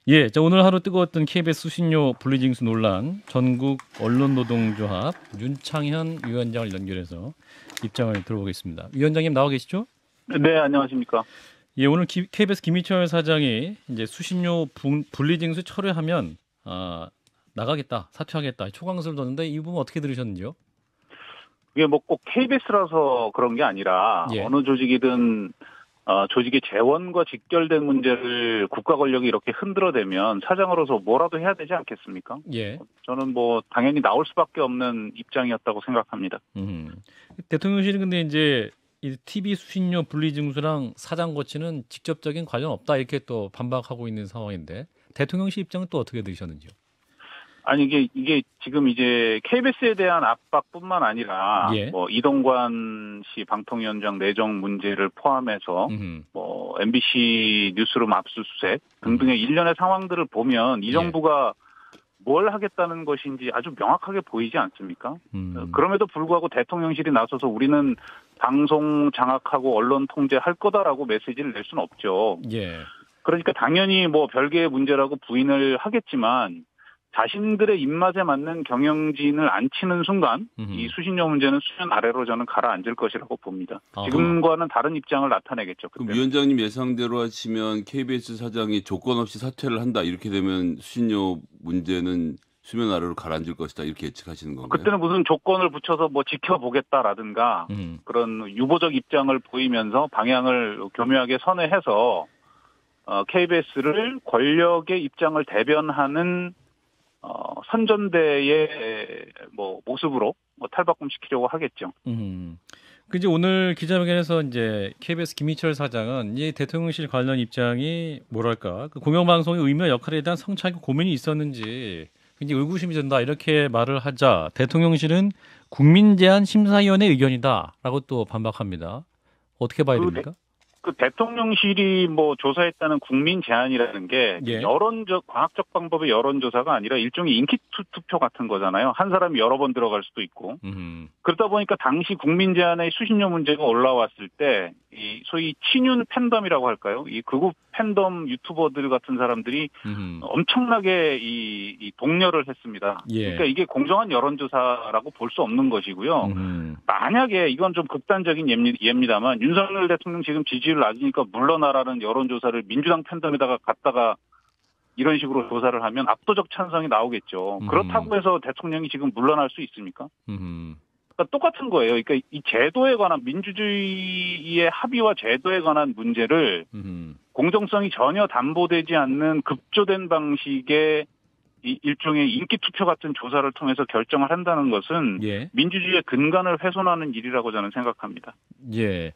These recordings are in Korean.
예, 자, 오늘 하루 뜨거웠던 KBS 수신료 분리징수 논란, 전국 언론노동조합 윤창현 위원장을 연결해서 입장을 들어보겠습니다. 위원장님 나와 계시죠? 네, 안녕하십니까. 예, 오늘 KBS 김희철 사장이 이제 수신료 분리징수 철회하면 나가겠다, 사퇴하겠다 초강수를 뒀는데 이 부분 어떻게 들으셨는지요? 이게 뭐 꼭 KBS라서 그런 게 아니라 예. 어느 조직이든 조직의 재원과 직결된 문제를 국가 권력이 이렇게 흔들어대면 사장으로서 뭐라도 해야 되지 않겠습니까? 예. 저는 뭐 당연히 나올 수밖에 없는 입장이었다고 생각합니다. 대통령실은 근데 이제 이 TV 수신료 분리징수랑 사장 고치는 직접적인 관련 없다 이렇게 또 반박하고 있는 상황인데 대통령실 입장은 또 어떻게 들으셨는지요? 아니 이게 지금 이제 KBS에 대한 압박뿐만 아니라 예. 뭐 이동관 씨 방통위원장 내정 문제를 포함해서 뭐 MBC 뉴스룸 압수수색 등등의 일련의 상황들을 보면 이 정부가 뭘 하겠다는 것인지 아주 명확하게 보이지 않습니까? 그럼에도 불구하고 대통령실이 나서서 우리는 방송 장악하고 언론 통제할 거다라고 메시지를 낼 수는 없죠. 예. 그러니까 당연히 뭐 별개의 문제라고 부인을 하겠지만 자신들의 입맛에 맞는 경영진을 안 치는 순간 이 수신료 문제는 수면 아래로 저는 가라앉을 것이라고 봅니다. 지금과는 다른 입장을 나타내겠죠. 그럼 위원장님 예상대로 하시면 KBS 사장이 조건 없이 사퇴를 한다. 이렇게 되면 수신료 문제는 수면 아래로 가라앉을 것이다. 이렇게 예측하시는 건가요? 그때는 무슨 조건을 붙여서 뭐 지켜보겠다라든가 그런 유보적 입장을 보이면서 방향을 교묘하게 선회해서 KBS를 권력의 입장을 대변하는 선전대의 뭐 모습으로 탈바꿈시키려고 하겠죠. 그 이제 오늘 기자회견에서 이제 KBS 김희철 사장은 이 대통령실 관련 입장이 뭐랄까 그 공영방송의 의미와 역할에 대한 성찰과 고민이 있었는지 굉장히 의구심이 든다 이렇게 말을 하자 대통령실은 국민제안심사위원회 의견이다라고 또 반박합니다. 어떻게 봐야 됩니까? 그 대통령실이 뭐 조사했다는 국민 제안이라는 게 과학적 방법의 여론조사가 아니라 일종의 인기 투표 같은 거잖아요. 한 사람이 여러 번 들어갈 수도 있고. 그러다 보니까 당시 국민 제안의 수신료 문제가 올라왔을 때 이 소위 친윤 팬덤이라고 할까요? 이 극우 팬덤 유튜버들 같은 사람들이 엄청나게 이 독려를 했습니다. 그러니까 이게 공정한 여론조사라고 볼 수 없는 것이고요. 만약에 이건 좀 극단적인 예입니다만 윤석열 대통령 지금 지지율 낮으니까 물러나라는 여론조사를 민주당 팬덤에다가 갖다가 이런 식으로 조사를 하면 압도적 찬성이 나오겠죠. 그렇다고 해서 대통령이 지금 물러날 수 있습니까? 그러니까 똑같은 거예요. 그러니까 이 제도에 관한 민주주의의 합의와 제도에 관한 문제를 공정성이 전혀 담보되지 않는 급조된 방식의 이 일종의 인기 투표 같은 조사를 통해서 결정을 한다는 것은 민주주의의 근간을 훼손하는 일이라고 저는 생각합니다. 예.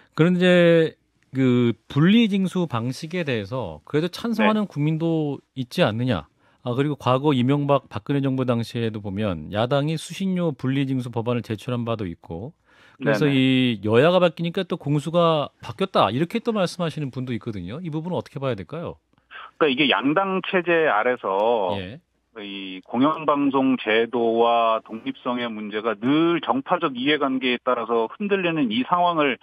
그런데 그 분리징수 방식에 대해서 그래도 찬성하는 국민도 있지 않느냐? 그리고 과거 이명박 박근혜 정부 당시에도 보면 야당이 수신료 분리징수 법안을 제출한 바도 있고 그래서 이 여야가 바뀌니까 또 공수가 바뀌었다 이렇게 또 말씀하시는 분도 있거든요. 이 부분은 어떻게 봐야 될까요? 그러니까 이게 양당 체제 아래서 이 공영방송 제도와 독립성의 문제가 늘 정파적 이해관계에 따라서 흔들리는 이 상황을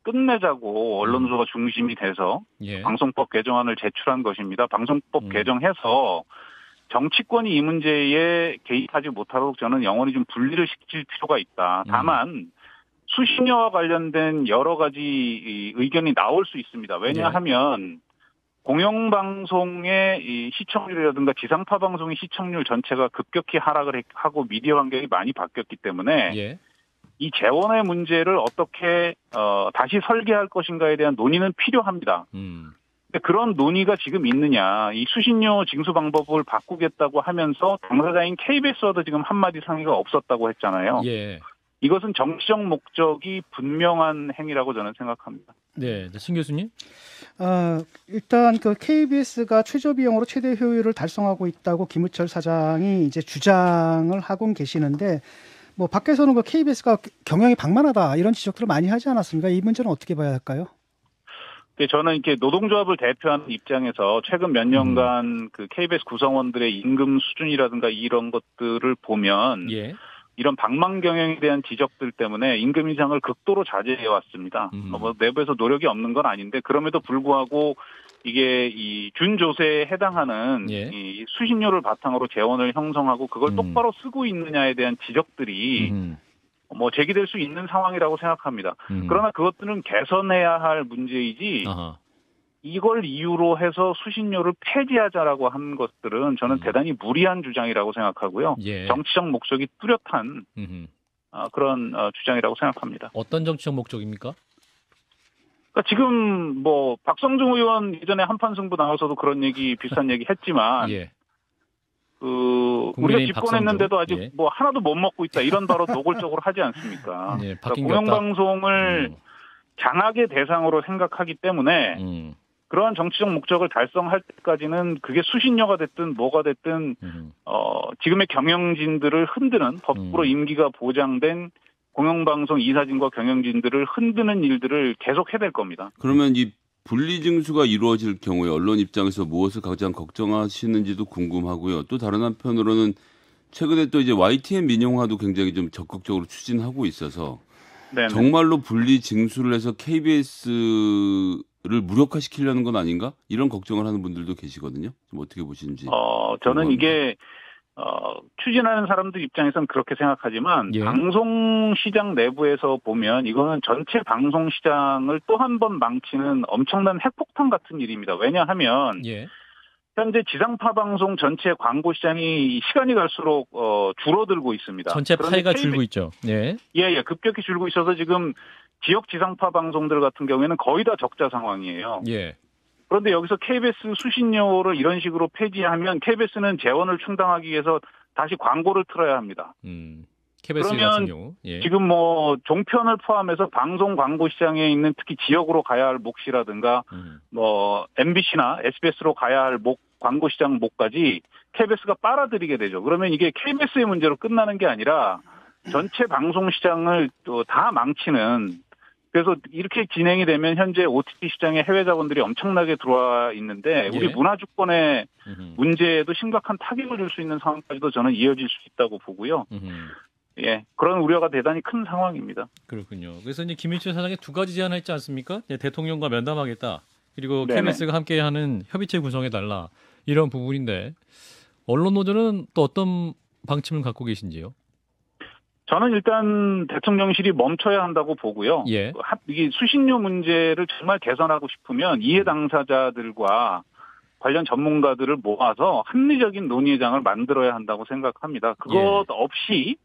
끝내자고 언론소가 중심이 돼서 방송법 개정안을 제출한 것입니다. 방송법 개정해서 정치권이 이 문제에 개입하지 못하도록 저는 영원히 좀 분리를 시킬 필요가 있다. 다만 수신료와 관련된 여러 가지 의견이 나올 수 있습니다. 왜냐하면 공영방송의 이 시청률이라든가 지상파 방송의 시청률 전체가 급격히 하락을 하고 미디어 환경이 많이 바뀌었기 때문에 이 재원의 문제를 어떻게 다시 설계할 것인가에 대한 논의는 필요합니다. 그런 논의가 지금 있느냐. 이 수신료 징수 방법을 바꾸겠다고 하면서 당사자인 KBS와도 지금 한마디 상의가 없었다고 했잖아요. 이것은 정치적 목적이 분명한 행위라고 저는 생각합니다. 네, 신 교수님. 일단 그 KBS가 최저 비용으로 최대 효율을 달성하고 있다고 김우철 사장이 이제 주장을 하고 계시는데 뭐 밖에서는 그 KBS가 경영이 방만하다 이런 지적들을 많이 하지 않았습니까? 이 문제는 어떻게 봐야 할까요? 저는 이렇게 노동조합을 대표하는 입장에서 최근 몇 년간 그 KBS 구성원들의 임금 수준이라든가 이런 것들을 보면 이런 방망 경영에 대한 지적들 때문에 임금 인상을 극도로 자제해 왔습니다. 뭐 내부에서 노력이 없는 건 아닌데 그럼에도 불구하고 이게 이 준조세에 해당하는 이 수신료를 바탕으로 재원을 형성하고 그걸 똑바로 쓰고 있느냐에 대한 지적들이 뭐 제기될 수 있는 상황이라고 생각합니다. 그러나 그것들은 개선해야 할 문제이지 이걸 이유로 해서 수신료를 폐지하자라고 한 것들은 저는 대단히 무리한 주장이라고 생각하고요. 정치적 목적이 뚜렷한 그런 주장이라고 생각합니다. 어떤 정치적 목적입니까? 그러니까 지금 뭐 박성중 의원 예전에 한판 승부 나와서도 그런 얘기 비슷한 얘기 했지만 우리가 집권했는데도 아직 뭐 하나도 못 먹고 있다 이런 발언 노골적으로 하지 않습니까? 그러니까 공영방송을 장악의 대상으로 생각하기 때문에 그러한 정치적 목적을 달성할 때까지는 그게 수신료가 됐든 뭐가 됐든 지금의 경영진들을 흔드는 법으로 임기가 보장된 공영방송 이사진과 경영진들을 흔드는 일들을 계속 해낼 겁니다. 그러면 이 분리징수가 이루어질 경우에 언론 입장에서 무엇을 가장 걱정하시는지도 궁금하고요. 또 다른 한편으로는 최근에 또 이제 YTN 민영화도 굉장히 좀 적극적으로 추진하고 있어서 네네. 정말로 분리징수를 해서 KBS를 무력화시키려는 건 아닌가? 이런 걱정을 하는 분들도 계시거든요. 좀 어떻게 보시는지. 저는 이게 추진하는 사람들 입장에서는 그렇게 생각하지만 방송 시장 내부에서 보면 이거는 전체 방송 시장을 또 한 번 망치는 엄청난 핵폭탄 같은 일입니다. 왜냐하면 현재 지상파 방송 전체 광고 시장이 시간이 갈수록 줄어들고 있습니다. 전체 파이가 줄고 있죠. 급격히 줄고 있어서 지금 지역 지상파 방송들 같은 경우에는 거의 다 적자 상황이에요. 그런데 여기서 KBS 수신료를 이런 식으로 폐지하면 KBS는 재원을 충당하기 위해서 다시 광고를 틀어야 합니다. KBS 그러면 같은 경우. 지금 뭐 종편을 포함해서 방송 광고 시장에 있는 특히 지역으로 가야 할 몫이라든가 뭐 MBC나 SBS로 가야 할 광고 시장 몫까지 KBS가 빨아들이게 되죠. 그러면 이게 KBS의 문제로 끝나는 게 아니라 전체 방송 시장을 또 다 망치는 그래서 이렇게 진행이 되면 현재 OTT 시장에 해외 자본들이 엄청나게 들어와 있는데 우리 문화주권의 문제에도 심각한 타격을 줄 수 있는 상황까지도 저는 이어질 수 있다고 보고요. 그런 우려가 대단히 큰 상황입니다. 그렇군요. 그래서 이제 김일철 사장이 두 가지 제안을 했지 않습니까? 대통령과 면담하겠다. 그리고 KBS가 함께하는 협의체 구성해달라. 이런 부분인데 언론 노조는 또 어떤 방침을 갖고 계신지요? 저는 일단 대통령실이 멈춰야 한다고 보고요. 이게 수신료 문제를 정말 개선하고 싶으면 이해 당사자들과 관련 전문가들을 모아서 합리적인 논의장을 만들어야 한다고 생각합니다. 그것 없이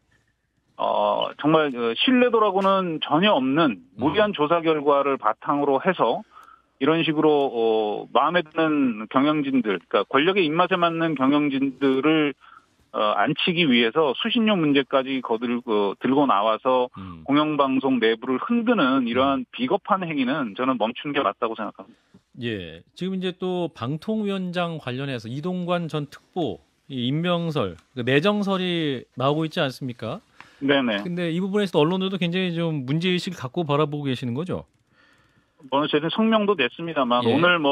정말 신뢰도라고는 전혀 없는 무리한 조사 결과를 바탕으로 해서 이런 식으로 마음에 드는 경영진들, 그러니까 권력의 입맛에 맞는 경영진들을 안치기 위해서 수신료 문제까지 들고 나와서 공영방송 내부를 흔드는 이러한 비겁한 행위는 저는 멈추는 게 맞다고 생각합니다. 지금 이제 또 방통위원장 관련해서 이동관 전 특보 임명설, 내정설이 나오고 있지 않습니까? 네네. 근데 이 부분에서 언론들도 굉장히 좀 문제의식을 갖고 바라보고 계시는 거죠? 저는 성명도 냈습니다만 오늘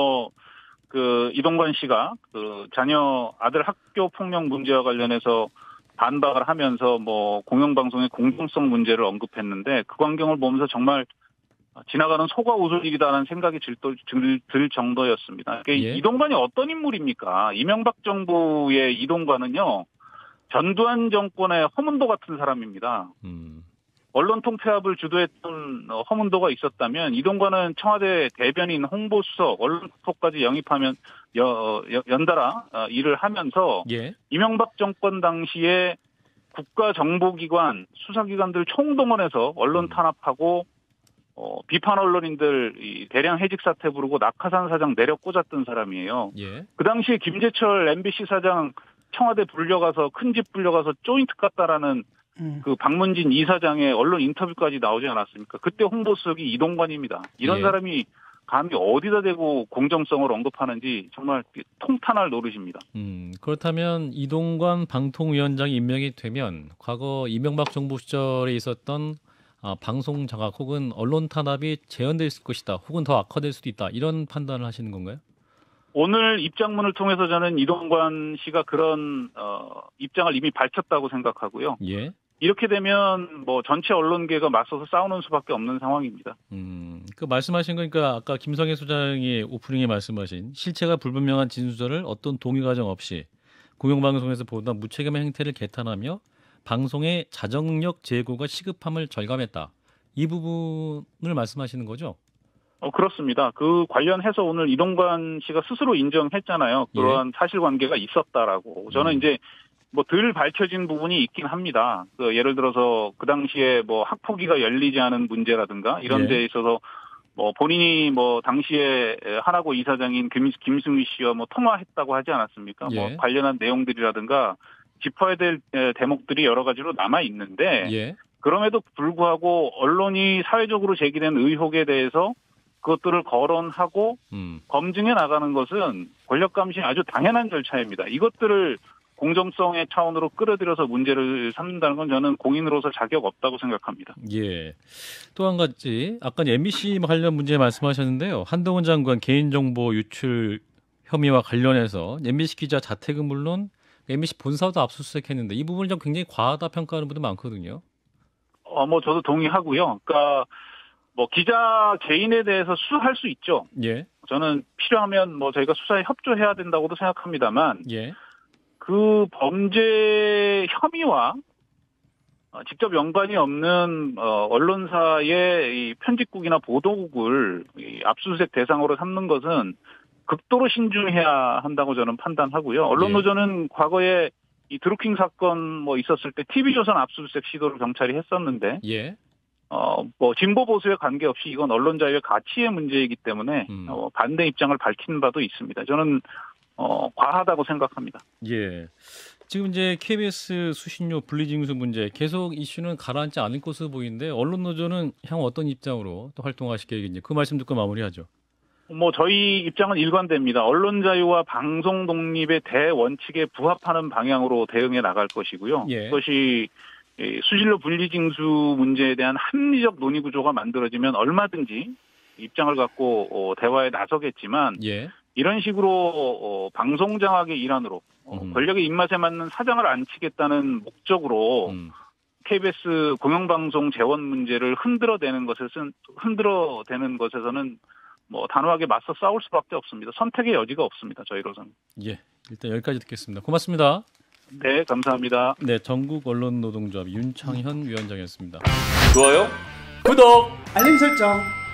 이동관 씨가 자녀 아들 학교 폭력 문제와 관련해서 반박을 하면서 공영방송의 공정성 문제를 언급했는데 그 광경을 보면서 정말 지나가는 소가 웃을 일이다라는 생각이 들 정도였습니다. 그러니까 이동관이 어떤 인물입니까? 이명박 정부의 이동관은요, 전두환 정권의 허문도 같은 사람입니다. 언론 통폐합을 주도했던 허문도가 있었다면 이동관은 청와대 대변인, 홍보수석, 언론국토까지 영입하면 연달아 일을 하면서 이명박 정권 당시에 국가정보기관, 수사기관들 총동원해서 언론 탄압하고 비판 언론인들 대량 해직 사태 부르고 낙하산 사장 내려 꽂았던 사람이에요. 그 당시에 김재철 MBC 사장 청와대 불려가서 큰 집 불려가서 조인트 깠다라는 그 박문진 이사장의 언론 인터뷰까지 나오지 않았습니까? 그때 홍보수석이 이동관입니다. 이런 사람이 감히 어디다 대고 공정성을 언급하는지 정말 통탄할 노릇입니다. 그렇다면 이동관 방통위원장이 임명이 되면 과거 이명박 정부 시절에 있었던 방송 장악 혹은 언론 탄압이 재현될 것이다. 혹은 더 악화될 수도 있다. 이런 판단을 하시는 건가요? 오늘 입장문을 통해서 저는 이동관 씨가 그런 입장을 이미 밝혔다고 생각하고요. 이렇게 되면 뭐 전체 언론계가 맞서서 싸우는 수밖에 없는 상황입니다. 그 말씀하신 거니까 아까 김성애 소장이 오프닝에 말씀하신 실체가 불분명한 진술을 어떤 동의 과정 없이 공영방송에서 보던 무책임한 행태를 개탄하며 방송의 자정력 제고가 시급함을 절감했다. 이 부분을 말씀하시는 거죠? 그렇습니다. 그 관련해서 오늘 이동관 씨가 스스로 인정했잖아요. 그러한 사실관계가 있었다라고. 저는 이제 뭐 덜 밝혀진 부분이 있긴 합니다. 그 예를 들어서 그 당시에 뭐 학폭위가 열리지 않은 문제라든가 이런 데에 있어서 뭐 본인이 뭐 당시에 하나고 이사장인 김승희 씨와 뭐 통화했다고 하지 않았습니까? 뭐 관련한 내용들이라든가 짚어야 될 대목들이 여러 가지로 남아 있는데 그럼에도 불구하고 언론이 사회적으로 제기된 의혹에 대해서 그것들을 거론하고 검증해 나가는 것은 권력 감시의 아주 당연한 절차입니다. 이것들을 공정성의 차원으로 끌어들여서 문제를 삼는다는 건 저는 공인으로서 자격 없다고 생각합니다. 예. 또 한 가지, 아까 MBC 관련 문제 말씀하셨는데요. 한동훈 장관 개인정보 유출 혐의와 관련해서 MBC 기자 자택은 물론 MBC 본사도 압수수색했는데 이 부분을 좀 굉장히 과하다 평가하는 분들 많거든요. 뭐 저도 동의하고요. 그러니까 뭐 기자 개인에 대해서 수사할 수 있죠. 저는 필요하면 뭐 저희가 수사에 협조해야 된다고도 생각합니다만. 그 범죄 혐의와 직접 연관이 없는 언론사의 이 편집국이나 보도국을 압수수색 대상으로 삼는 것은 극도로 신중해야 한다고 저는 판단하고요. 언론노조는 과거에 이 드루킹 사건 뭐 있었을 때 TV조선 압수수색 시도를 경찰이 했었는데 뭐 진보 보수에 관계없이 이건 언론 자유의 가치의 문제이기 때문에 반대 입장을 밝힌 바도 있습니다. 저는 과하다고 생각합니다. 지금 이제 KBS 수신료 분리징수 문제 계속 이슈는 가라앉지 않을 것으로 보이는데 언론노조는 향후 어떤 입장으로 또 활동하실 계획인지 그 말씀 듣고 마무리하죠. 뭐 저희 입장은 일관됩니다. 언론 자유와 방송 독립의 대원칙에 부합하는 방향으로 대응해 나갈 것이고요. 그것이 수신료 분리징수 문제에 대한 합리적 논의 구조가 만들어지면 얼마든지 입장을 갖고 대화에 나서겠지만 이런 식으로 방송 장악의 일환으로 권력의 입맛에 맞는 사장을 안 치겠다는 목적으로 KBS 공영방송 재원 문제를 흔들어대는 것에서는 뭐 단호하게 맞서 싸울 수밖에 없습니다. 선택의 여지가 없습니다. 저희로서는. 일단 여기까지 듣겠습니다. 고맙습니다. 네, 감사합니다. 네, 전국 언론노동조합 윤창현 위원장이었습니다. 좋아요, 구독, 알림 설정.